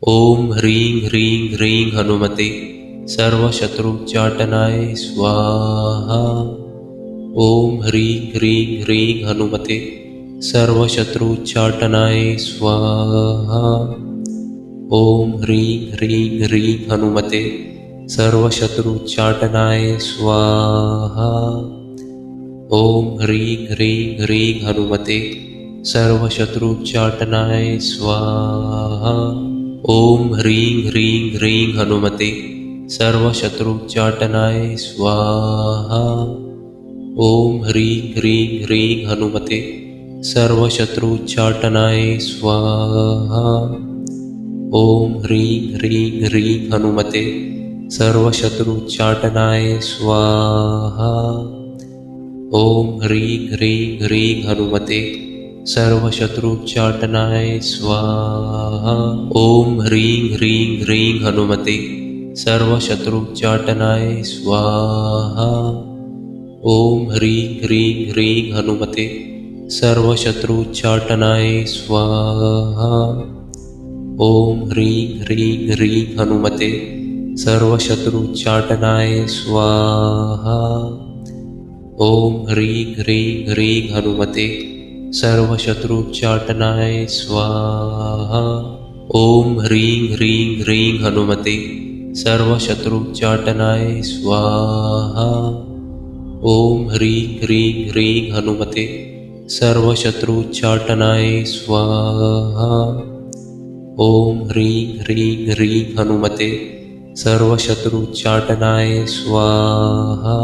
ओम ह्रीं ह्रीं ह्रीं हनुमते सर्वशत्रुच्चाटनाय स्वाहा। ओम ह्रीं ह्रीं ह्रीं हनुमते सर्वशत्रुच्चाटनाय स्वाहा। ओम ह्रीं ह्रीं ह्रीं हनुमते सर्वशत्रुच्चाटनाय स्वाहा। ओम ह्रीं ह्रीं ह्रीं हनुमते सर्वशत्रुच्चाटनाय स्वाहा। ओम ह्रीं ह्रीं ह्रीं हनुमते सर्वशत्रुच्चाटनाय स्वाहा। ओम ह्रीं ह्रीं ह्रीं हनुमते सर्वशत्रुच्चाटनाय स्वाहा। ओम ह्रीं ह्रीं ह्रीं हनुमते सर्वशत्रुच्चाटनाय स्वाहा। ओम ह्रीं ह्रीं ह्रीं हनुमते सर्वशत्रुच्चाटनाय स्वाहा। ओम ह्रीं ह्रीं ह्रीं हनुमते सर्वशत्रुच्चाटनाय स्वाहा। ओम ह्रीं ह्रीं ह्रीं हनुमते सर्वशत्रुच्चाटनाय स्वाहा। ओम ह्रीं ह्रीं ह्रीं हनुमते सर्वशत्रुच्चाटनाय स्वाहा। ओम ह्रीं ह्रीं ह्रीं हनुमते सर्वशत्रुच्चाटनाय स्वाहा। ओम ह्रीं ह्रीं ह्रीं हनुमते सर्वशत्रुच्चाटनाय स्वाहा। ओम ह्रीं ह्रीं ह्रीं हनुमते सर्वशत्रुच्चाटनाय स्वाहा। ओम ह्रीं ह्रीं ह्रीं हनुमते सर्वशत्रुच्चाटनाय स्वाहा।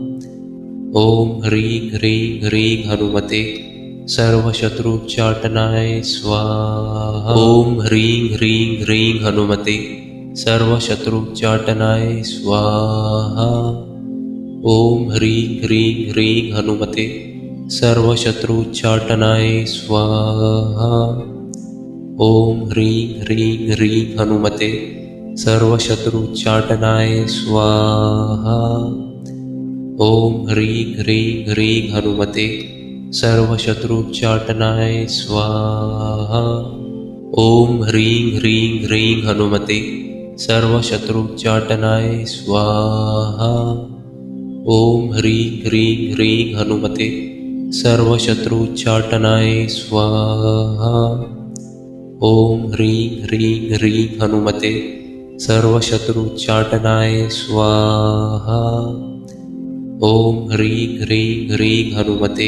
ओम ह्रीं ह्रीं ह्रीं हनुमते सर्वशत्रुच्चाटनाय स्वाहा। ओम ह्रीं ह्रीं ह्रीं हनुमते सर्वशत्रुच्चाटनाय स्वाहा। ओम ह्रीं ह्रीं ह्रीं हनुमते सर्वशत्रुच्चाटनाय स्वाहा। ओम ह्रीं ह्रीं ह्रीं हनुमते सर्वशत्रुच्चाटनाय स्वाहा। ओम ह्रीं ह्रीं ह्रीं हनुमते सर्वशत्रुच्चाटनाय स्वाहा। ओम ह्रीं ह्रीं ह्रीं हनुमते सर्वशत्रुच्चाटनाय स्वाहा। ओम ह्रीं ह्रीं ह्रीं हनुमते सर्वशत्रुच्चाटनाय स्वाहा। ओम ह्रीं ह्रीं ह्रीं हनुमते सर्वशत्रुच्चाटनाय स्वाहा। ओम ह्रीं ह्रीं ह्रीं हनुमते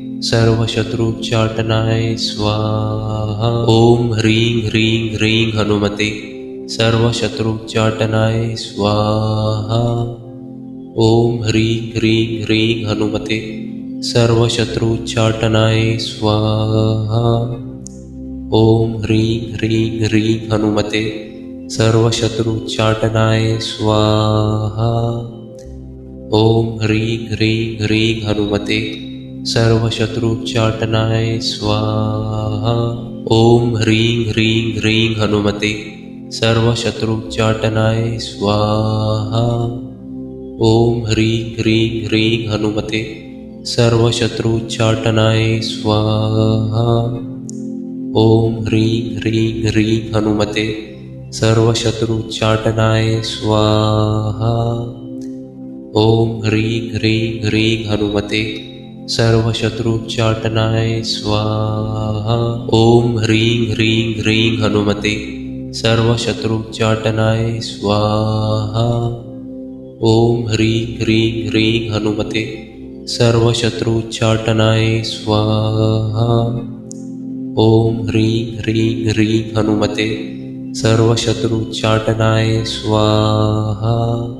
सर्वशत्रुच्चाटनाय स्वाहा। ओम ह्रीं ह्रीं ह्रीं हनुमते सर्वशत्रुच्चाटनाय स्वाहा। ओम ह्रीं ह्रीं ह्रीं हनुमते सर्वशत्रुच्चाटनाय स्वाहा। ओम ह्रीं ह्रीं ह्रीं हनुमते सर्वशत्रुच्चाटनाय स्वाहा। ओम ह्रीं ह्रीं ह्रीं हनुमते सर्वशत्रुच्चाटनाय स्वाहा। ओम ह्रीं ह्रीं ह्रीं हनुमते सर्वशत्रुच्चाटनाय स्वाहा। ओम ह्रीं ह्रीं ह्रीं हनुमते सर्वशत्रुच्चाटनाय स्वाहा। ओम ह्रीं ह्रीं ह्रीं हनुमते सर्वशत्रुच्चाटनाय स्वाहा। ओम ह्रीं ह्रीं ह्रीं हनुमते सर्वशत्रुच्चाटनाय स्वाहा। ओम ह्रीं ह्रीं ह्रीं हनुमते सर्वशत्रुच्चाटनाय स्वाहा। ओम ह्रीं ह्रीं ह्रीं हनुमते सर्वशत्रुच्चाटनाय स्वाहा। ओम ह्रीं ह्रीं ह्रीं हनुमते सर्वशत्रुच्चाटनाय स्वाहा।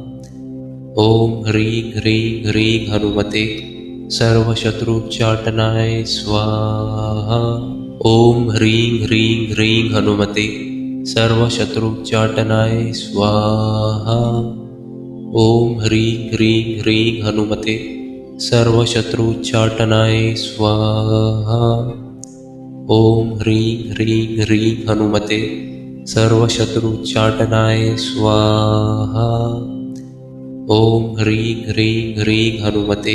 ओम ह्रीं ह्रीं ह्रीं हनुमते सर्वशत्रुच्चाटनाय स्वाहा। ओम ह्रीं ह्रीं ह्रीं हनुमते सर्वशत्रुच्चाटनाय स्वाहा। ओम ह्रीं ह्रीं ह्रीं हनुमते सर्वशत्रुच्चाटनाय स्वाहा। ओम ह्रीं ह्रीं ह्रीं हनुमते सर्वशत्रुच्चाटनाय स्वाहा। ओम ह्रीं ह्रीं ह्रीं हनुमते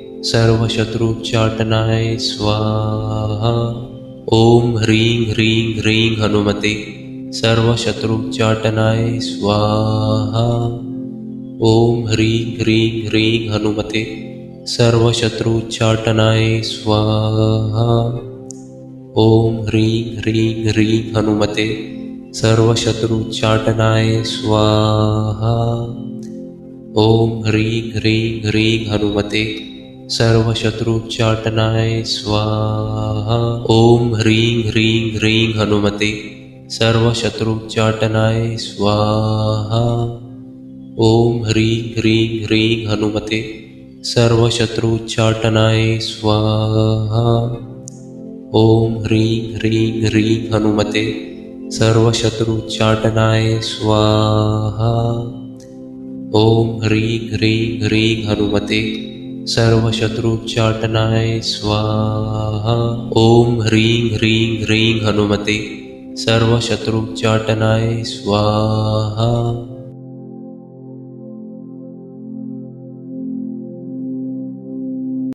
सर्वशत्रुच्चाटनाय स्वाहा। ओम ह्रीं ह्रीं ह्रीं हनुमते सर्वशत्रुच्चाटनाय स्वाहा। ॐ ह्रीं ह्रीं ह्रीं हनुमते सर्वशत्रुच्चाटनाय स्वाहा। ॐ ह्रीं ह्रीं ह्रीं हनुमते सर्वशत्रुच्चाटनाय स्वाहा। ॐ ह्रीं ह्रीं ह्रीं हनुमते सर्वशत्रुच्चाटनाय स्वाहा। ॐ ह्रीं ह्रीं ह्रीं हनुमते सर्वशत्रुच्चाटनाय स्वाहा। ॐ ह्रीं ह्रीं ह्रीं हनुमते सर्वशत्रुच्चाटनाय स्वाहा। ॐ ह्रीं ह्रीं ह्रीं हनुमते सर्वशत्रुच्चाटनाय स्वाहा। ॐ ह्रीं ह्रीं ह्रीं हनुमते सर्वशत्रुच्चाटनाय स्वाहा। ॐ ह्रीं ह्रीं ह्रीं हनुमते सर्वशत्रुच्चाटनाय स्वाहा।